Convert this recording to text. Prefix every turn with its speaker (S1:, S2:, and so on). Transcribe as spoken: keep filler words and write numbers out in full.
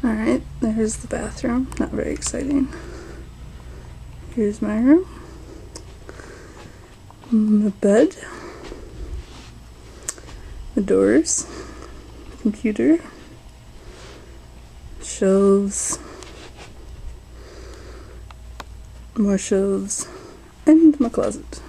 S1: Alright, there's the bathroom. Not very exciting. Here's my room. My bed. The doors. Computer. Shelves. More shelves. And my closet.